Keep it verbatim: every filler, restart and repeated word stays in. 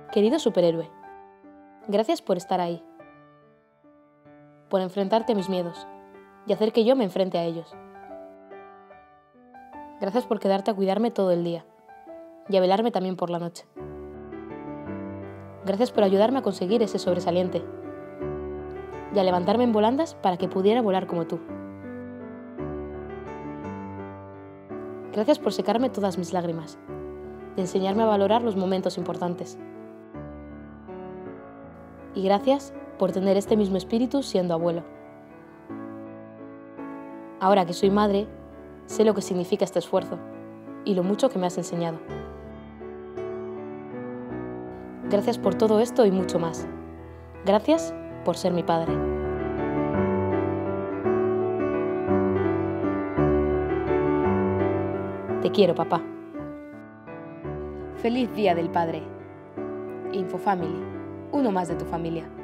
Querido superhéroe, gracias por estar ahí, por enfrentarte a mis miedos y hacer que yo me enfrente a ellos. Gracias por quedarte a cuidarme todo el día y a velarme también por la noche. Gracias por ayudarme a conseguir ese sobresaliente y a levantarme en volandas para que pudiera volar como tú. Gracias por secarme todas mis lágrimas y enseñarme a valorar los momentos importantes. Y gracias por tener este mismo espíritu siendo abuelo. Ahora que soy madre, sé lo que significa este esfuerzo y lo mucho que me has enseñado. Gracias por todo esto y mucho más. Gracias por ser mi padre. Te quiero, papá. Feliz Día del Padre. Infofamily, uno más de tu familia.